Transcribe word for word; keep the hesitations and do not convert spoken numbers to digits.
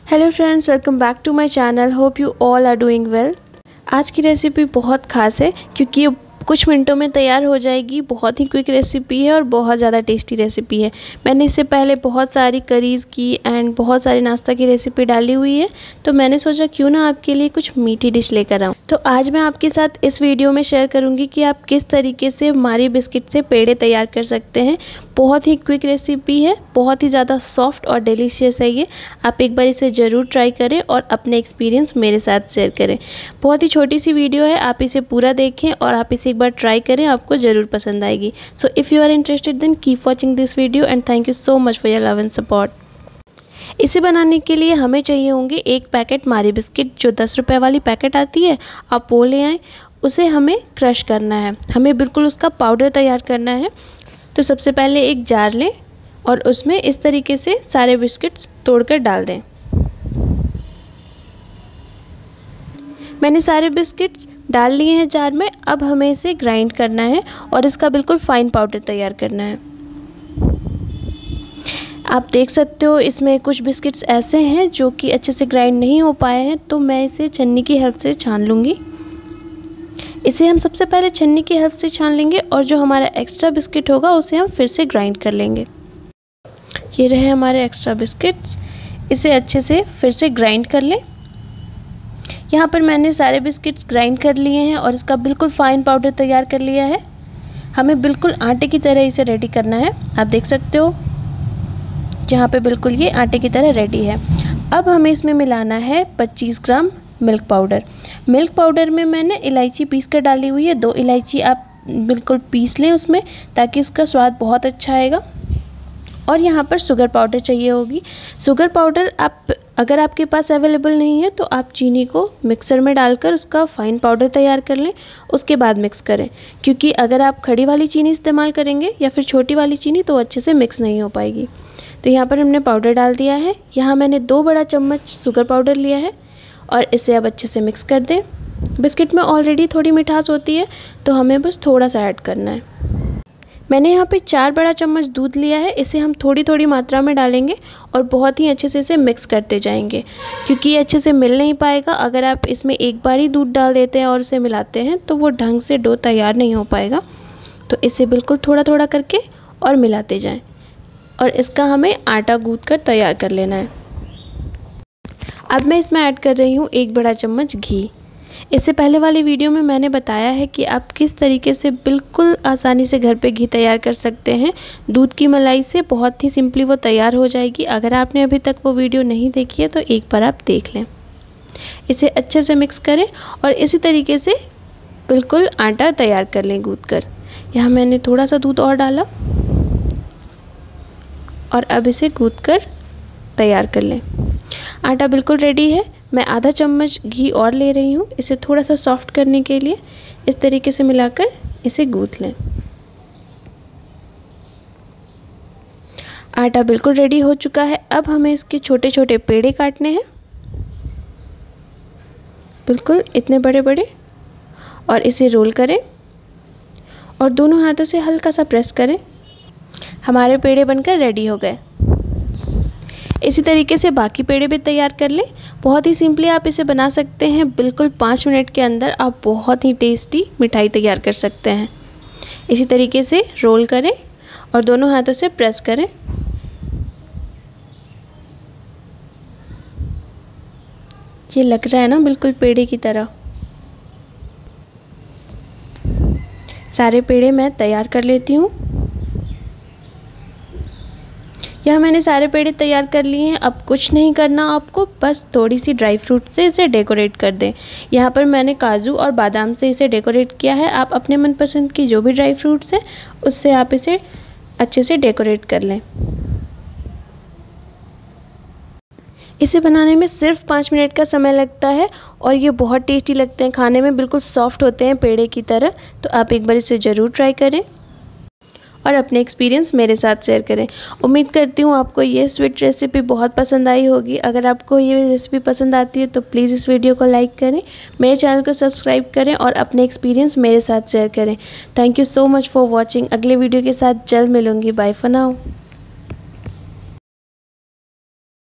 Hello friends, welcome back to my channel. Hope you all are doing well. आज की recipe बहुत ख़ास है क्योंकि ये कुछ मिनटों में तैयार हो जाएगी। बहुत ही क्विक रेसिपी है और बहुत ज़्यादा टेस्टी रेसिपी है। मैंने इससे पहले बहुत सारी करीज़ की एंड बहुत सारी नाश्ता की रेसिपी डाली हुई है, तो मैंने सोचा क्यों ना आपके लिए कुछ मीठी डिश लेकर आऊँ। तो आज मैं आपके साथ इस वीडियो में शेयर करूँगी कि आप किस तरीके से मारी बिस्किट से पेड़े तैयार कर सकते हैं। बहुत ही क्विक रेसिपी है, बहुत ही ज़्यादा सॉफ्ट और डिलीशियस है ये। आप एक बार इसे ज़रूर ट्राई करें और अपने एक्सपीरियंस मेरे साथ शेयर करें। बहुत ही छोटी सी वीडियो है, आप इसे पूरा देखें और आप इसे एक बार ट्राई करें, आपको ज़रूर पसंद आएगी। So if you are interested then keep watching this video and thank you so much for your love and support. इसे बनाने के लिए हमें चाहिए होंगे एक पैकेट मारी बिस्किट, जो दस रुपये वाली पैकेट आती है, आप वो ले आएँ। उसे हमें क्रश करना है, हमें बिल्कुल उसका पाउडर तैयार करना है। तो सबसे पहले एक जार लें और उसमें इस तरीके से सारे बिस्किट्स तोड़कर डाल दें। मैंने सारे बिस्किट्स डाल लिए हैं जार में। अब हमें इसे ग्राइंड करना है और इसका बिल्कुल फाइन पाउडर तैयार करना है। आप देख सकते हो इसमें कुछ बिस्किट्स ऐसे हैं जो कि अच्छे से ग्राइंड नहीं हो पाए हैं, तो मैं इसे छन्नी की हेल्प से छान लूँगी। इसे हम सबसे पहले छन्नी की हेल्प से छान लेंगे और जो हमारा एक्स्ट्रा बिस्किट होगा उसे हम फिर से ग्राइंड कर लेंगे। ये रहे हमारे एक्स्ट्रा बिस्किट्स। इसे अच्छे से फिर से ग्राइंड कर लें। यहाँ पर मैंने सारे बिस्किट्स ग्राइंड कर लिए हैं और इसका बिल्कुल फाइन पाउडर तैयार कर लिया है। हमें बिल्कुल आटे की तरह इसे रेडी करना है। आप देख सकते हो जहाँ पे बिल्कुल ये आटे की तरह रेडी है। अब हमें इसमें मिलाना है पच्चीस gram milk powder. Milk powder में मैंने इलायची पीस कर डाली हुई है। दो इलायची आप बिल्कुल पीस लें उसमें, ताकि उसका स्वाद बहुत अच्छा आएगा। और यहाँ पर शुगर पाउडर चाहिए होगी। शुगर पाउडर आप अगर आपके पास अवेलेबल नहीं है तो आप चीनी को मिक्सर में डालकर उसका फाइन पाउडर तैयार कर लें, उसके बाद मिक्स करें। क्योंकि अगर आप खड़ी वाली चीनी इस्तेमाल करेंगे या फिर छोटी वाली चीनी तो अच्छे से मिक्स नहीं हो पाएगी। तो यहाँ पर हमने पाउडर डाल दिया है। यहाँ मैंने दो बड़ा चम्मच शुगर पाउडर लिया है और इसे अब अच्छे से मिक्स कर दें। बिस्किट में ऑलरेडी थोड़ी मिठास होती है, तो हमें बस थोड़ा सा ऐड करना है। मैंने यहाँ पे चार बड़ा चम्मच दूध लिया है। इसे हम थोड़ी थोड़ी मात्रा में डालेंगे और बहुत ही अच्छे से इसे मिक्स करते जाएंगे, क्योंकि ये अच्छे से मिल नहीं पाएगा। अगर आप इसमें एक बार ही दूध डाल देते हैं और इसे मिलाते हैं तो वो ढंग से डो तैयार नहीं हो पाएगा। तो इसे बिल्कुल थोड़ा थोड़ा करके और मिलाते जाएँ और इसका हमें आटा गूँथ कर तैयार कर लेना है। अब मैं इसमें ऐड कर रही हूँ एक बड़ा चम्मच घी। इससे पहले वाली वीडियो में मैंने बताया है कि आप किस तरीके से बिल्कुल आसानी से घर पे घी तैयार कर सकते हैं। दूध की मलाई से बहुत ही सिंपली वो तैयार हो जाएगी। अगर आपने अभी तक वो वीडियो नहीं देखी है तो एक बार आप देख लें। इसे अच्छे से मिक्स करें और इसी तरीके से बिल्कुल आटा तैयार कर लें गूँथ कर। यहाँ मैंने थोड़ा सा दूध और डाला और अब इसे गूँथ कर तैयार कर लें। आटा बिल्कुल रेडी है। मैं आधा चम्मच घी और ले रही हूँ, इसे थोड़ा सा सॉफ्ट करने के लिए। इस तरीके से मिलाकर इसे गूँथ लें। आटा बिल्कुल रेडी हो चुका है। अब हमें इसके छोटे छोटे पेड़े काटने हैं, बिल्कुल इतने बड़े बड़े, और इसे रोल करें और दोनों हाथों से हल्का सा प्रेस करें। हमारे पेड़े बनकर रेडी हो गए। इसी तरीके से बाकी पेड़े भी तैयार कर लें। बहुत ही सिंपली आप इसे बना सकते हैं। बिल्कुल पाँच मिनट के अंदर आप बहुत ही टेस्टी मिठाई तैयार कर सकते हैं। इसी तरीके से रोल करें और दोनों हाथों से प्रेस करें। ये लग रहा है ना बिल्कुल पेड़े की तरह। सारे पेड़े मैं तैयार कर लेती हूँ। यह मैंने सारे पेड़े तैयार कर लिए हैं। अब कुछ नहीं करना आपको, बस थोड़ी सी ड्राई फ्रूट से इसे डेकोरेट कर दें। यहाँ पर मैंने काजू और बादाम से इसे डेकोरेट किया है। आप अपने मनपसंद की जो भी ड्राई फ्रूट्स हैं उससे आप इसे अच्छे से डेकोरेट कर लें। इसे बनाने में सिर्फ पाँच मिनट का समय लगता है और ये बहुत टेस्टी लगते हैं खाने में, बिल्कुल सॉफ्ट होते हैं पेड़े की तरह। तो आप एक बार इसे ज़रूर ट्राई करें और अपने एक्सपीरियंस मेरे साथ शेयर करें। उम्मीद करती हूँ आपको ये स्वीट रेसिपी बहुत पसंद आई होगी। अगर आपको ये रेसिपी पसंद आती है तो प्लीज़ इस वीडियो को लाइक करें, मेरे चैनल को सब्सक्राइब करें और अपने एक्सपीरियंस मेरे साथ शेयर करें। Thank you so much for watching. अगले वीडियो के साथ जल्द मिलूँगी। Bye for now.